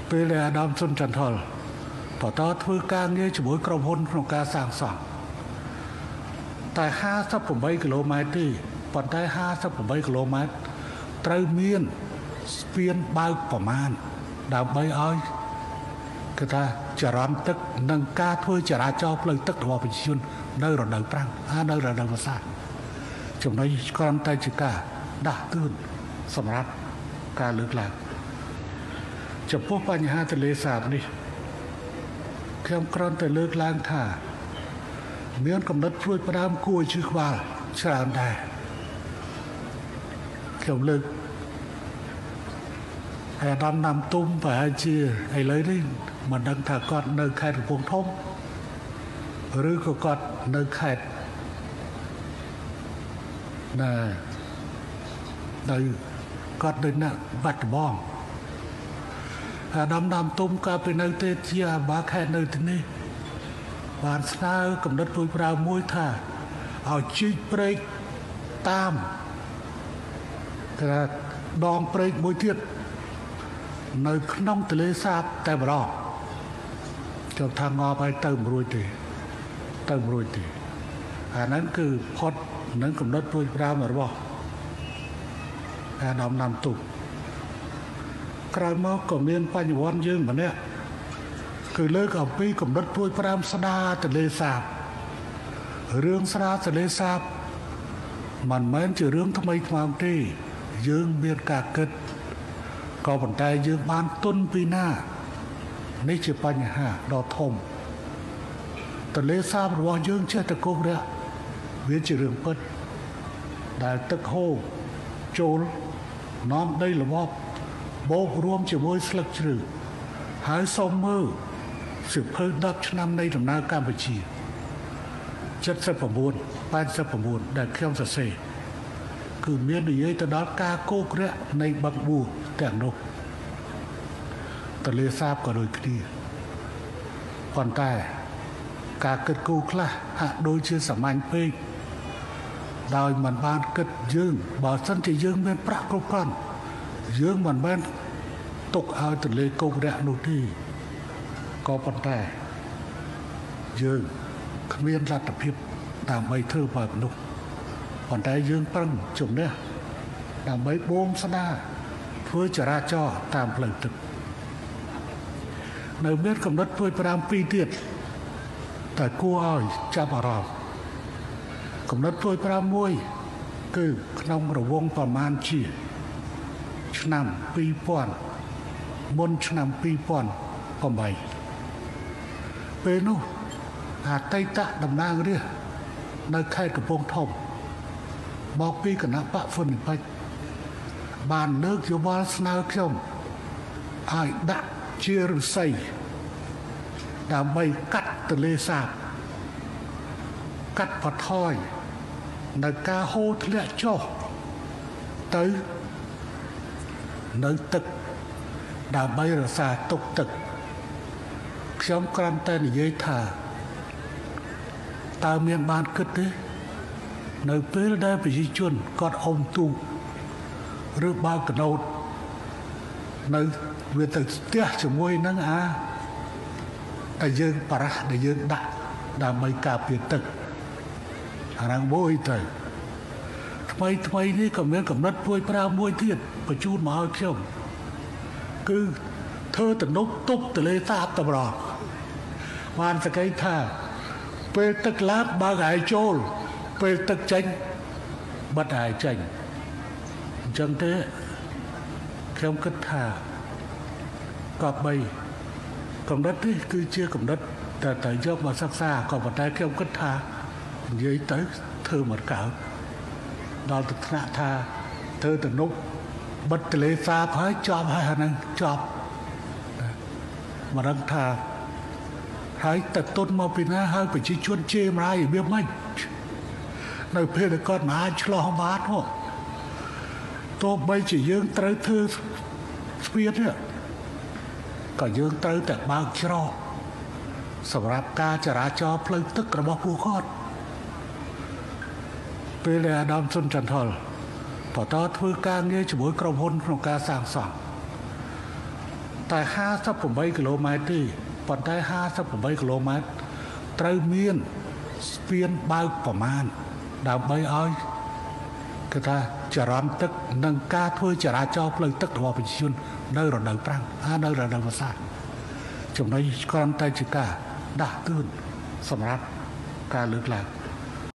ពេលដែលអាដាមសុនចន្ទថុលបន្តធ្វើការងារជាមួយក្រុមហ៊ុនក្នុងការសាងសង់តែ58គីឡូម៉ែត្រទេប៉ុន្តែ58គីឡូម៉ែត្រត្រូវមានស្ពានបើកប្រមាណដើម្បីឲ្យគឺថាចរន្តទឹកនិងការធ្វើចរាចរណ៍ផ្លូវទឹករបស់ប្រជាជននៅរដូវប្រាំងនៅរដូវវស្សាចំណុចគ្រាន់តែជាការដាស់តឿនសម្រាប់ការលើកឡើងចំពោះបញ្ហាទន្លេសាបនេះខ្ញុំគ្រាន់តែលើកឡើងថាមានកំណត់ព្រួយផ្ដើមគួរឲ្យឈឺក្បាលច្រើនដែរខ្ញុំលើកហើយអាដាមណាំទុំប្រហែលជាឥឡូវនេះមិនដឹងថាគាត់នៅខេត្តកំពង់ធំឬក៏គាត់នៅខេត្តនៅគាត់នៅណាបាត់ដំបងអាដាមណាំទុំក៏ទៅនៅទេជាអាបាខេត្តនៅទីនេះបានស្នើកំណត់ព្រួយផ្ដើមមួយថាឲ្យជីកព្រែកតាមថាដងព្រែកមួយទៀតនៅក្នុងទន្លេសាបតែម្ដងចូលថាងប់ឲ្យទៅមិនរួចទេអាហ្នឹងគឺផុតនឹងកំណត់ព្រួយផ្ដើមរបស់អាដាមណាំទុំក្រោយមកក៏មានបញ្ញវន្តយើងម្នាក់គឺលើកអំពីកំណត់ព្រួយផ្ដើមស្ដារទន្លេសាបរឿងស្ដារទន្លេសាបមិនមែនជារឿងថ្មីថ្មោងទេយើងមានការគិតក៏ប៉ុន្តែយើងបានទុនពីណានេះជាបញ្ហាដ៏ធំទន្លេសាបរបស់យើងចេះតែគោរពវាជារឿងពិតដែលទឹកហូរចូលនាំដីល្មប់បូករួមជាមួយស្លឹកជ្រៅហើយសូមមើលសិភៅ10ឆ្នាំនៃដំណើរកម្ពុជា79 89ដែលខ្ញុំសរសេរគឺមាននិយាយទៅដល់ការគោករាក់នៃបឹងបួទាំងនោះទន្លេសាបក៏ដូចគ្នាប៉ុន្តែការគិតគូរខ្លះហាក់ដូចជាសាមញ្ញពេកដោយមិនបានគិតយើងបើសិនជាយើងមានប្រាក់គ្រប់គ្រាន់យើងមិនមែនទុកឲ្យទន្លេគោករាក់នោះទេក៏ប៉ុន្តែយើងគ្មានលទ្ធភាពដើម្បីធ្វើបែបនោះប៉ុន្តែយើងប្រឹងជំនះដើម្បីបូមស្ដារធ្វើចរាចរណ៍តាមផ្លូវទឹកនៅមានកំណត់ព្រួយផ្ដើម2ទៀតតែគួរឲ្យចាប់អារម្មណ៍កំណត់ព្រួយផ្ដើមមួយគឺក្នុងរង្វង់ប្រមាណជាឆ្នាំ2000មុនឆ្នាំ2008ពេលនោះអតីតតំណាងរាស្ត្រនៅខេត្តកំពង់ធំមកពីគណៈបកហ្វុននិពេចបានលើកយោបល់ស្នើខ្ញុំឲ្យដាក់ជាឫស្សីដើម្បីកាត់ទន្លេសាបកាត់បន្ថយនៅការហូរធ្លាក់ចុះទៅនៅទឹកដើម្បីរក្សាទុកទឹកខ្ញុំគ្រាន់តែនិយាយថាតើមានបានគិតទេនៅពេលដែលប្រជាជនគាត់អុំទូកឬបើកកណូតនៅវាទៅស្ទះជាមួយនឹងតែយើងបារះដែលយើងដាក់ដើម្បីការពារទឹកអាហ្នឹងមួយទៅថ្មីនេះក៏មានកំណត់ព្រួយផ្ដើមមួយទៀតបញ្ជូនមកឲ្យខ្ញុំគឺធ្វើទំនប់ទប់ទន្លេសាបតម្រងបានសក្តិថាពេលទឹកឡើងបើកហើយចូលពេលទឹកចេញបិទហើយចេញអញ្ចឹងទេខ្ញុំគិតថាក៏បីកំណត់នេះគឺជាកំណត់តែត្រូវយកមកសិក្សាក៏ប៉ុន្តែខ្ញុំគិតថានិយាយទៅធ្វើមិនកើតដល់ទឹកថ្នាក់ថាធ្វើទំនប់បិទទន្លេសាបហើយចប់ហើយអាហ្នឹងចប់មកដឹងថាហើយតើទុនមកពីណាហើយប្រជាជនជេរម្លាយរបៀបម៉េចនៅពេលដែលគាត់មិនអាចឆ្លោះបានហ៎ទោះបីជាយើងត្រូវធ្វើស្ពាននេះក៏យើងត្រូវតែបើកច្រកសម្រាប់ការចរាចរណ៍ផ្លូវទឹករបស់ពួកគាត់ពេលដែលអាដាមសុនចន្ទថុលបន្តធ្វើការងារជាមួយក្រុមហ៊ុនក្នុងការសាងសង់តែ58គីឡូម៉ែត្រទេប៉ុន្តែ58គីឡូម៉ែត្រត្រូវមានស្ពានបើកប្រមាណដើម្បីឲ្យគេថាចរន្តទឹកនិងការធ្វើចរាចរណ៍ផ្លូវទឹករបស់ប្រជាជននៅរដូវប្រាំងនៅរដូវវស្សាចំណុចគ្រាន់តែជាការដាស់តឿនសម្រាប់ការលើកឡើង